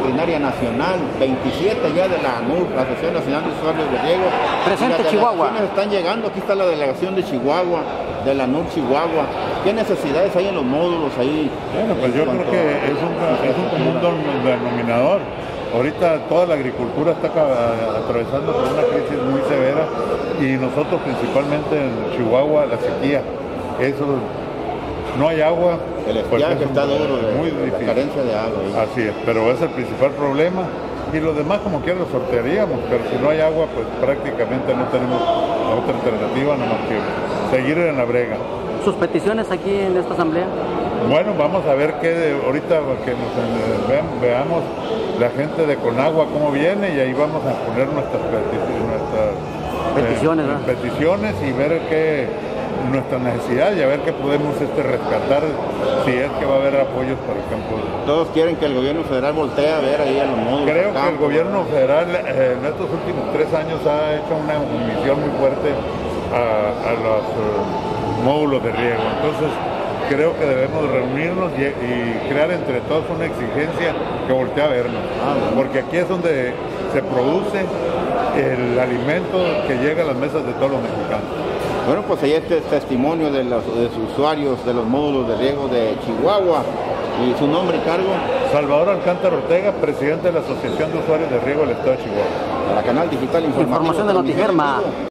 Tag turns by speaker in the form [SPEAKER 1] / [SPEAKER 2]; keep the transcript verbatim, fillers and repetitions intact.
[SPEAKER 1] extraordinaria nacional, veintisiete ya de la ANUR, la Asociación Nacional de Usuarios de Riego.
[SPEAKER 2] Presente
[SPEAKER 1] las
[SPEAKER 2] Chihuahua.
[SPEAKER 1] Están llegando, aquí está la delegación de Chihuahua, de la ANUR Chihuahua. ¿Qué necesidades hay en los módulos ahí?
[SPEAKER 3] Bueno, pues yo creo que es un, es un común denominador. Ahorita toda la agricultura está atravesando por una crisis muy severa y nosotros principalmente en Chihuahua la sequía. Eso, no hay agua.
[SPEAKER 1] El estiaje
[SPEAKER 3] pues
[SPEAKER 1] está duro, de,
[SPEAKER 3] muy
[SPEAKER 1] de
[SPEAKER 3] difícil.
[SPEAKER 1] la carencia de agua. Ahí.
[SPEAKER 3] Así es, pero es el principal problema. Y lo demás como quiera lo sortearíamos, pero si no hay agua pues prácticamente no tenemos otra alternativa nada más que seguir en la brega.
[SPEAKER 2] ¿Sus peticiones aquí en esta asamblea?
[SPEAKER 3] Bueno, vamos a ver qué de, ahorita que nos vean, veamos la gente de Conagua cómo viene y ahí vamos a poner nuestras, peticiones, nuestras
[SPEAKER 2] peticiones,
[SPEAKER 3] eh, peticiones y ver qué nuestra necesidad y a ver qué podemos este, rescatar si es que va a haber apoyos para el campo.
[SPEAKER 1] Todos quieren que el gobierno federal voltee a ver ahí a los módulos.
[SPEAKER 3] Creo que el gobierno federal eh, en estos últimos tres años ha hecho una omisión muy fuerte a, a los uh, módulos de riego. Entonces creo que debemos reunirnos y, y crear entre todos una exigencia que voltee a vernos. Ah, bueno. Porque aquí es donde se produce el alimento que llega a las mesas de todos los mexicanos.
[SPEAKER 1] Bueno, pues ahí este testimonio de los, de los usuarios de los módulos de riego de Chihuahua. ¿Y su nombre y cargo?
[SPEAKER 3] Salvador Alcántara Ortega, presidente de la Asociación de Usuarios de Riego del Estado de Chihuahua.
[SPEAKER 1] Para Canal Digital Informativo.
[SPEAKER 2] Información de Notigerma.